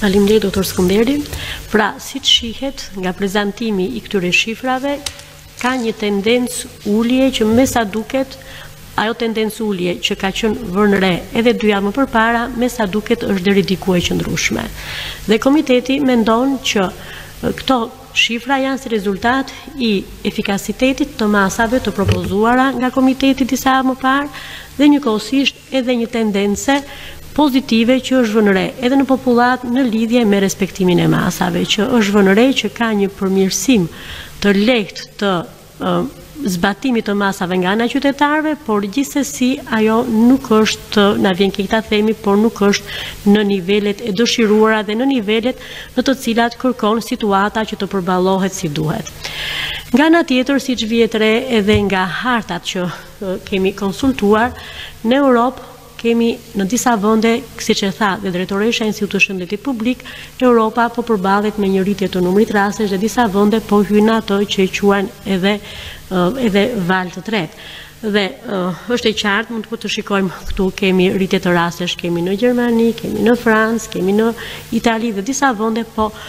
Faleminderit doktor Skënderi. Pra, siç shihet nga prezantimi i këtyre shifrave, ka një tendencë ulje që me sa duket, ajo tendencë ulje që ka qenë vënë re edhe 2 javë më përpara, me sa duket është deri diku e qëndrueshme. Dhe komiteti mendon që këto shifra janë si rezultat i efikasitetit të masave të propozuara nga komiteti disa javë më parë dhe njëkohësisht edhe një tendence pozitive që është vënë re edhe në popullat në lidhje me respektimin e masave, që është vënë re që ka një përmirësim të lehtë të zbatimit të masave nga ana e qytetarëve, por gjithsesi ajo nuk është, na vjen keq ta themi, por nuk është në nivelet e dëshiruara dhe në nivelet në të cilat kërkon situata që të përballohet si duhet. Nga ana tjetër, siç vihet re edhe nga hartat që kemi konsultuar, në Europë kemi në disa vende, siç e tha dhe drejtoresha e Institutit të Shëndetit Publik, Europa po përballet me një rritje të numrit rastesh dhe disa vende po hyjnë ato që e quajnë edhe valë të tretë. Dhe është e qartë, mund të shikojmë këtu, kemi rritje të rastesh, kemi në Gjermani, kemi në Francë, kemi në Itali dhe disa vende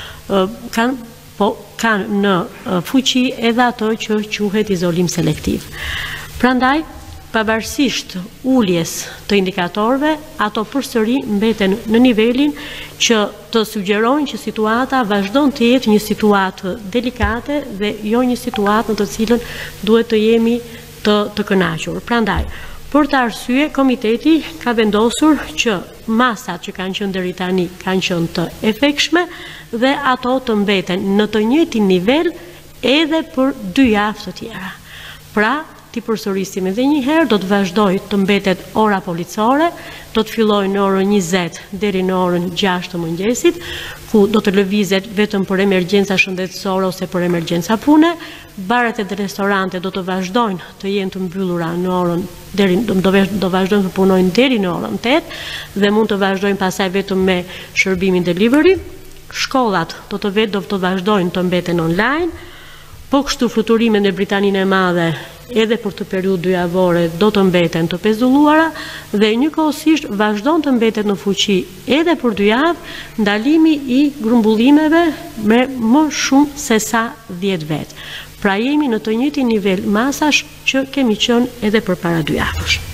kanë në fuqi edhe ato që quhet izolim selektiv. Prandaj, pavarësisht uljes të indikatorëve, ato përsëri mbeten në nivelin që të sugjerojnë që situata vazhdon të jetë një situatë delikate dhe jo një situatë në të cilën duhet të jemi të kënaqur. Prandaj, për të arsye, komiteti ka vendosur që masat që kanë qenë deri tani kanë qenë të efektshme dhe ato të mbeten në të njëjtin nivel edhe për 2 javë të tjera. Pra, ti përsërisim edhe një herë, do të vazhdoj të mbetet ora policore, do të filloj në orën 20 deri në orën 6 të mëngjesit, ku do të lëvizet vetëm për emergjenca shëndetësore ose për emergjenca pune. Baret e restorante do të vazhdojnë të jenë të mbyllura në orën do vazhdojnë të punojnë deri në orën 8 dhe mund të vazhdojnë pasaj vetëm me shërbimin delivery. Shkollat do të vazhdojnë të mbeten online. Po kështu fluturimet në Britaninë e Madhe edhe për të periudhë 2 javore do të mbeten të pezulluara dhe njëkohësisht vazhdon të mbetet në fuqi edhe për 2 javë ndalimi i grumbullimeve me më shumë se sa 10 vetë. Pra jemi në të njëjtin nivel masash që kemi qenë edhe përpara 2 javësh.